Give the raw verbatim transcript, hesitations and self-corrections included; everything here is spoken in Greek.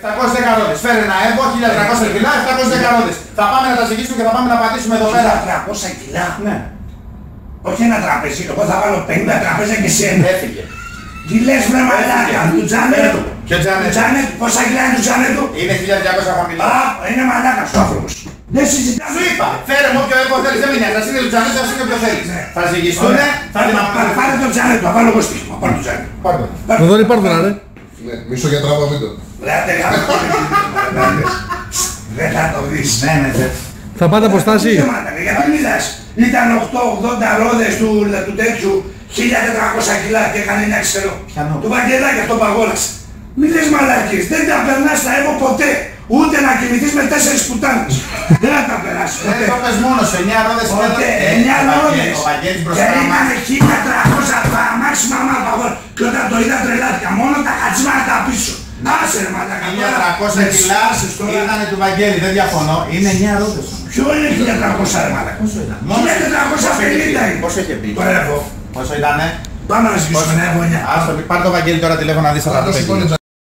επτακόσιες δέκα ρόδες. Φέρε ένα έμπο, χίλια τριακόσια κιλά, επτακόσιες δέκα ρόδες. Θα πάμε να τα ζυγίσουμε και θα πάμε να πατήσουμε εδώ πέρα. χίλια τριακόσια κιλά. Ναι. Όχι ένα τραπέζι, εγώ θα βάλω πενήντα τραπέζια και σένα. Έφυγε. Τι λες βρε μαλάκα, του Τζάνετ. Ποιο Τζάνετ? Τζάνετ, πόσα κιλά είναι του Τζάνετ του? Είναι χίλια διακόσια χαμηλά. Α, είναι μαλάκας ο άνθρωπος. Δεν συζητάμε. Σου είπα, φέρε μου όποιο έμπο θέλεις, δεν με νοιάζει. Ας είναι του Τζάνετ, ας είναι όποιο θέλεις. Θα ζυγιστούνε, θα την απομακρύνουμε. Πάρε τον Τζάνετ, θα βάλω εγώ στοίχημα, πάρε τον Τζάνετ. Εδώ πάρ' τον ρε. Ναι, μισό για τράβα βίντεο. Δεν θα το δεις. Ναι, ναι, ναι. Θα πάτε αποστάση. Γιατί μιλάς, ήταν οκτακόσιες ογδόντα ρόδες του, του τέτοιου, χίλια τετρακόσια κιλά και έκανε ένα ξέρω. Του Βαγγελάκη αυτό παγόρασε. Μη λες μαλάκες, δεν τα περνάς τα έμω ποτέ. Ούτε να κοιμηθείς με τέσσερις πουτάνες. Δεν θα τα περάσεις ποτέ. Δεν το πες μόνος, εννιά ρόδες Ποτέ, εννιά ρόδες. Ο Βαγγέλης Και μπροστά μας. ήταν χίλια τριακόσια τα αμάξιμα μάμα παγόρ. Και όταν το είδα τρελάθηκα, μόνο τα χατσμάνα τα πίσω. Άσε ρε μαλάκα. χίλια τριακόσια κιλά ήταν του Βαγγέλη, δεν διαφωνώ. Είναι εννιά ρόδες. Ποιο είναι χίλια τριακόσια ρε μαλάκα? χίλια τετρακόσια πενήντα είναι. Πόσο είχε πει? Το έχω. Πόσο ήτανε? Πάμε να ζητήσουμε ένα έχω εννιά. Άστο, πάρ' το Βαγγέλη τώρα τηλέφωνο να δεις αν θα το πει.